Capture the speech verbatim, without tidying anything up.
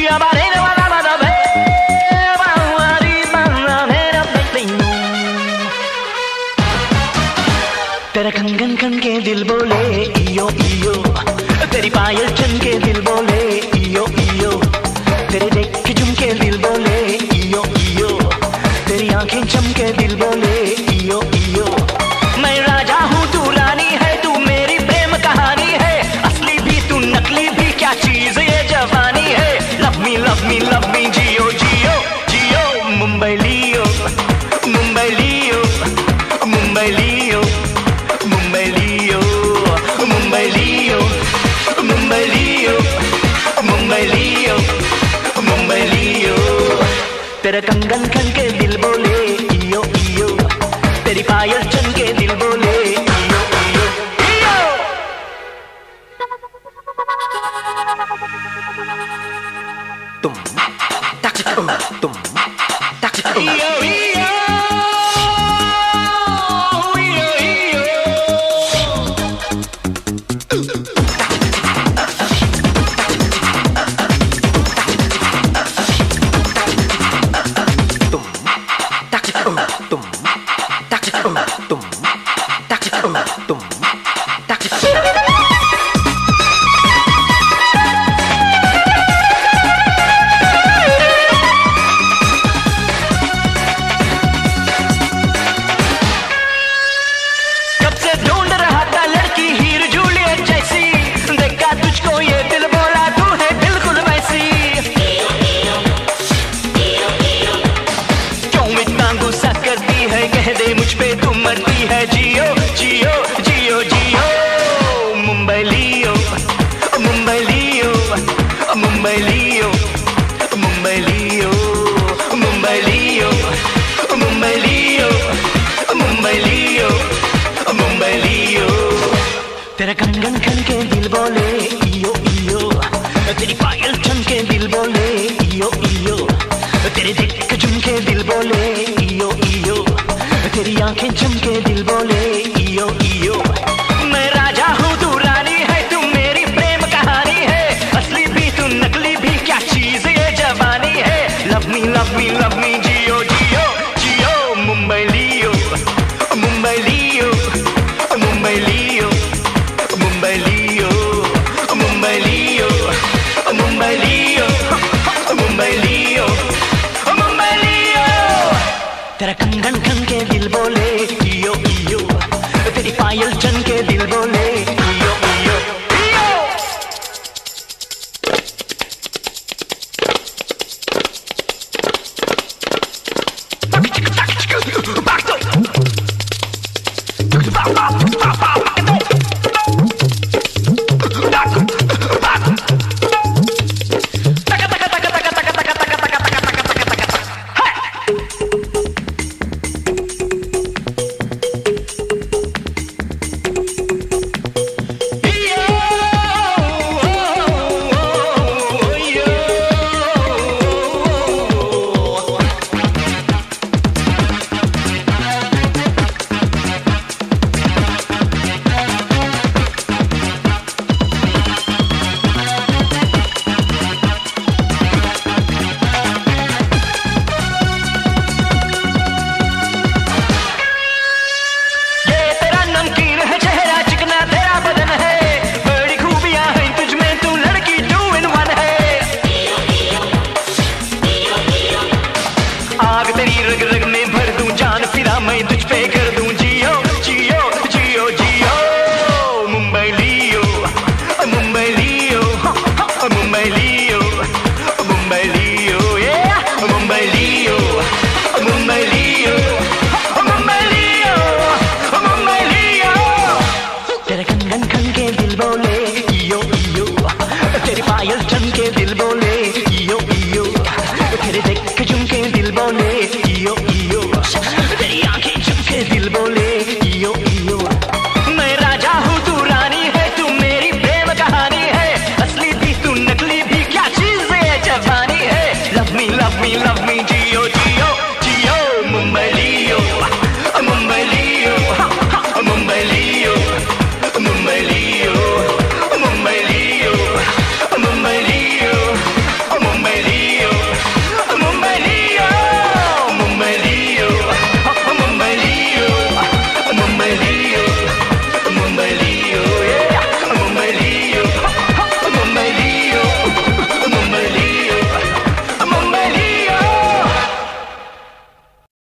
तेरा कंगन खन के दिल बोले इयो इयो, तेरी पायल चन के दिल बोले इयो इयो, तेरे देख के झुमके दिल बोले इयो इयो, तेरी आंखें चमके दिल बोले इयो इयो। मैं राजा हूँ तू रानी है, तू मेरी प्रेम कहानी है, असली भी तू नकली भी क्या चीज ये जवानी है। Love me love me love me जियो जियो जियो, मुंबई लियो मुंबई लियो मुंबई लियो मुंबई लियो मुंबई लियो मुंबई लियो मुंबई लियो मुंबई लियो। तेरा कंगन खन के दिल बोले इयो इयो, तेरी पायल चन के दिल बोले इयो इयो इयो। तुम तक तुम तक इयो इयो जियो जियो जियो जियो। मुंबई लियो मुंबई लियो मुंबई लियो मुंबई लियो मुंबई लियो मुंबई लियो मुंबई लियो मुंबई लियो। तेरा कंगन खन के दिल बोले इयो इयो, तेरी पायल चन के दिल बोले इयो इयो, तेरे दिल के झुमके दिल बोले इयो इयो, तेरी आंखें चमके दिल बोले इयो इयो। मैं राजा हूँ तू रानी है, तू मेरी प्रेम कहानी है, असली भी तू नकली भी क्या चीज ये जवानी है। Love me love me love me जियो जियो जियो, मुंबई लियो मुंबई लियो मुंबई लियो मुंबई लियो मुंबई लियो मुंबई लियो मुंबई लियो मुंबई लियो। तेरा कंगन खन के दिल बोले इयो इयो, तेरी पायल चन के दिल बोले इयो इयो इयो। Love me, love me, love me.